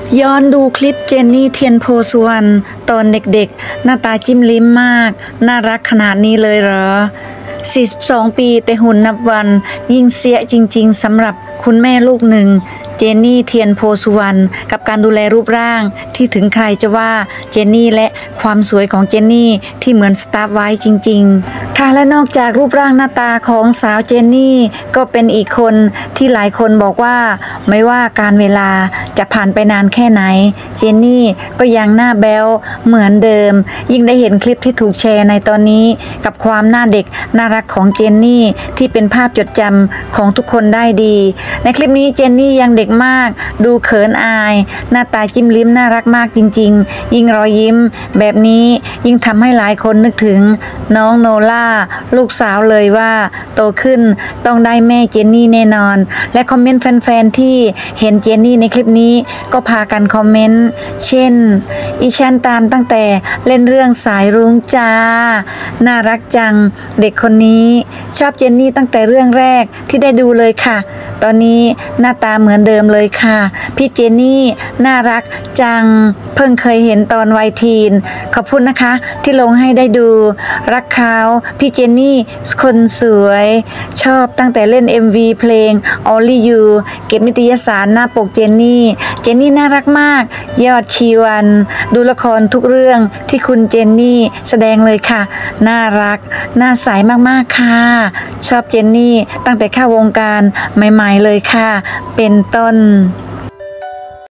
ย้อนดูคลิปเจนนี่เทียนโพสุวรรณตอนเด็กๆหน้าตาจิ้มลิ้มมากน่ารักขนาดนี้เลยเหรอ42ปีแต่หุ่นนับวันยิ่งเสียจริงๆสำหรับคุณแม่ลูกหนึ่งเจนนี่เทียนโพสุวรรณกับการดูแลรูปร่างที่ถึงใครจะว่าเจนนี่และความสวยของเจนนี่ที่เหมือนสตาร์ฟไว้จริงๆค่ะและนอกจากรูปร่างหน้าตาของสาวเจนนี่ก็เป็นอีกคนที่หลายคนบอกว่าไม่ว่าการเวลาจะผ่านไปนานแค่ไหนเจนนี่ก็ยังหน้าแบ๊วเหมือนเดิมยิ่งได้เห็นคลิปที่ถูกแชร์ในตอนนี้กับความหน้าเด็กน่ารักของเจนนี่ที่เป็นภาพจดจำของทุกคนได้ดีในคลิปนี้เจนนี่ยังเด็กมากดูเขินอายหน้าตาจิ้มลิ้มน่ารักมากจริงๆยิ่งรอยยิ้มแบบนี้ยิ่งทำให้หลายคนนึกถึงน้องโนล่าลูกสาวเลยว่าโตขึ้นต้องได้แม่เจนนี่แน่นอนและคอมเมนต์แฟนๆที่เห็นเจนนี่ในคลิปนี้ก็พากันคอมเมนต์เช่นอีฉันตามตั้งแต่เล่นเรื่องสายรุ้งจ้าน่ารักจังเด็กคนนี้ชอบเจนนี่ตั้งแต่เรื่องแรกที่ได้ดูเลยค่ะตอนนี้หน้าตาเหมือนเดิมเลยค่ะพี่เจนนี่น่ารักจังเพิ่งเคยเห็นตอนวัยทีนขอบคุณนะคะที่ลงให้ได้ดูรักเขาพี่เจนนี่คนสวยชอบตั้งแต่เล่น MV เพลง Only You เก็บนิตยสารหน้าปกเจนนี่น่ารักมากยอดชีวันดูละครทุกเรื่องที่คุณเจนนี่แสดงเลยค่ะน่ารักน่าใสมากๆค่ะชอบเจนนี่ตั้งแต่เข้าวงการใหม่ๆเลยค่ะเป็นต้น